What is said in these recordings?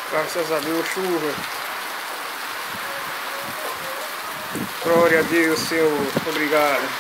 Graças a Deus, chuva. Glória a Deus, Senhor. Obrigado.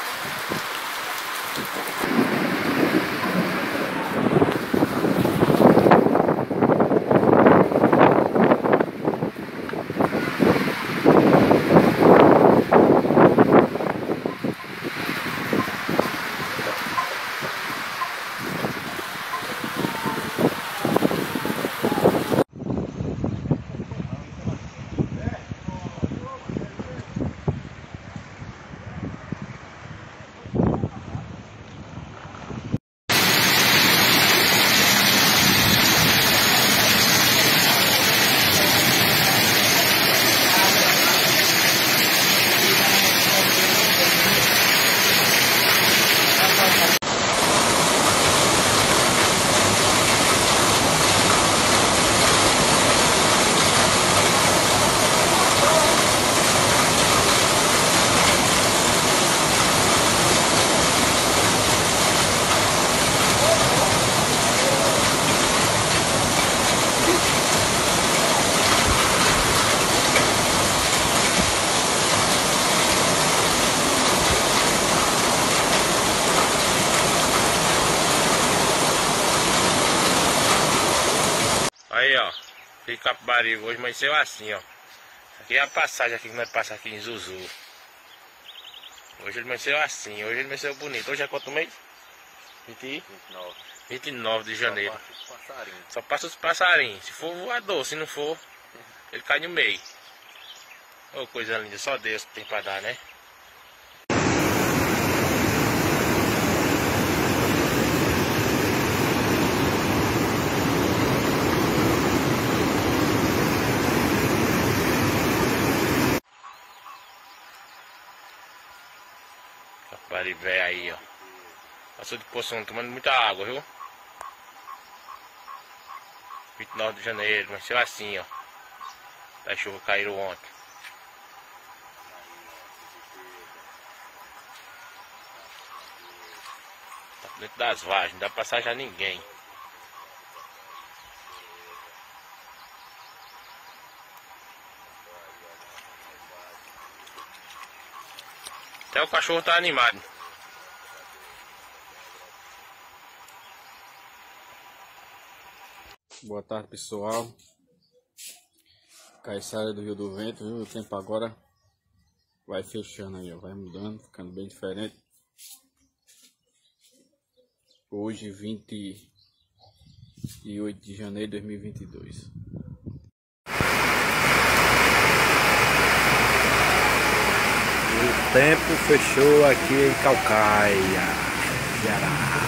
Aí, ó, Rio Capibaribe, hoje amanheceu assim, ó. Aqui é a passagem aqui que nós passamos aqui em Zuzu. Hoje ele amanheceu assim, hoje ele amanheceu bonito. Hoje é quanto mês? 29 de janeiro. Só passa os passarinhos. Se for voador, se não for, ele cai no meio. Ô, coisa linda, só Deus que tem pra dar, né? Capibaribe aí, ó. Passou de Poção, tomando muita água, viu? 29 de janeiro, mas foi assim, ó. A chuva caíram ontem. Tá dentro das vargens, não dá passagem a ninguém. Até o cachorro tá animado. Boa tarde, pessoal. Caiçara do Rio do Vento, viu? O tempo agora vai fechando aí, ó. Vai mudando, ficando bem diferente. Hoje, 28 de janeiro de 2022. O tempo fechou aqui em Caucaia, Ceará.